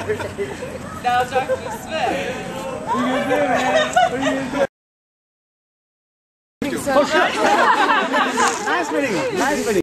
Now, Dr. Smith. What are you gonna do, man? What are you gonna do? Nice meeting you. Nice meeting you.